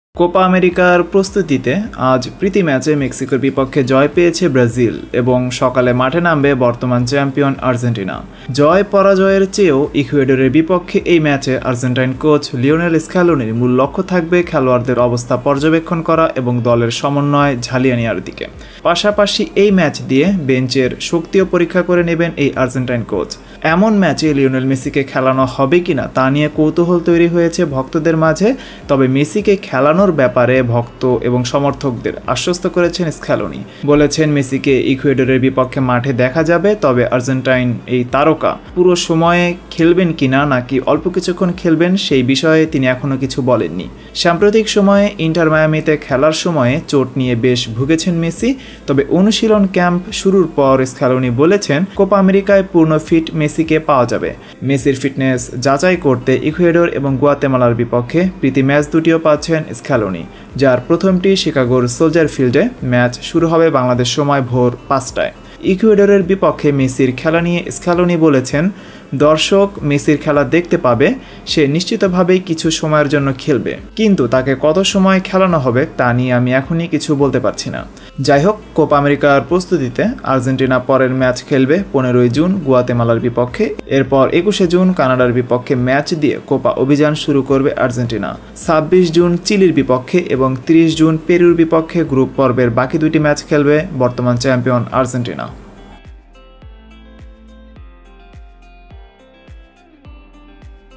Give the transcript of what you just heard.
Copa আমেরিকার প্রস্তুতিতে আজ প্রীতি ম্যাচে মেক্সিকোর বিপক্ষে জয় পেয়েছে ব্রাজিল এবং সকালে মাঠে নামবে বর্তমান চ্যাম্পিয়ন আর্জেন্টিনা। জয় পরাজয়ের চেয়েও ইকুয়েডরের বিপক্ষে এই ম্যাচে আর্জেন্টাইন কোচ লিওনেল স্ক্যালোনির মূল লক্ষ্য থাকবে খেলোয়াড়দের অবস্থা পর্যবেক্ষণ করা এবং দলের সমন্বয় ঝালিয়ে নেওয়ার দিকে। পাশাপাশি এই ম্যাচ দিয়ে বেঞ্চের শক্তিও পরীক্ষা করে নেবেন এই আর্জেন্টাইন কোচ। এমন ম্যাচে লিওনেল মেসিকে খেলানো হবে কিনা তা নিয়ে কৌতূহল তৈরি হয়েছে ভক্তদের মাঝে। তবে মেসিকে খেলানোর ব্যাপারে ভক্ত এবং সমর্থকদের আশ্বস্ত করেছেন স্ক্যালোনি। বলেছেন মেসিকে ইকুয়েডরের বিপক্ষে মাঠে দেখা যাবে, তবে আর্জেন্টাইন এই তারকা পুরো সময়ে খেলবেন কিনা নাকি অল্প কিছুক্ষণ খেলবেন সেই বিষয়ে তিনি এখনও কিছু বলেননি। সাম্প্রতিক সময়ে ইন্টার মায়ামিতে খেলার সময়ে চোট নিয়ে বেশ ভুগেছেন মেসি। তবে অনুশীলন ক্যাম্প শুরুর পর স্ক্যালোনি বলেছেন কোপা আমেরিকায় পূর্ণ ফিট মেসিকে পাওয়া যাবে। মেসির ফিটনেস যাচাই করতে ইকুয়েডর এবং গুয়াতেমালার বিপক্ষে প্রীতি ম্যাচ দুটিও পাচ্ছেন স্ক্যালোনি, যার প্রথমটি শিকাগোর সোলজার ফিল্ডে। ম্যাচ শুরু হবে বাংলাদেশ সময় ভোর 5টায়। ইকুয়েডরের বিপক্ষে মেসির খেলা নিয়ে স্ক্যালোনি বলেছেন, দর্শক মেসির খেলা দেখতে পাবে, সে নিশ্চিতভাবেই কিছু সময়ের জন্য খেলবে, কিন্তু তাকে কত সময় খেলানো হবে তা নিয়ে আমি এখনই কিছু বলতে পারছি না। যাই হোক, কোপা আমেরিকার প্রস্তুতিতে আর্জেন্টিনা পরের ম্যাচ খেলবে 15ই জুন গুয়াতেমালার বিপক্ষে। এরপর 21শে জুন কানাডার বিপক্ষে ম্যাচ দিয়ে কোপা অভিযান শুরু করবে আর্জেন্টিনা। 26 জুন চিলির বিপক্ষে এবং 30 জুন পেরুর বিপক্ষে গ্রুপ পর্বের বাকি দুটি ম্যাচ খেলবে বর্তমান চ্যাম্পিয়ন আর্জেন্টিনা।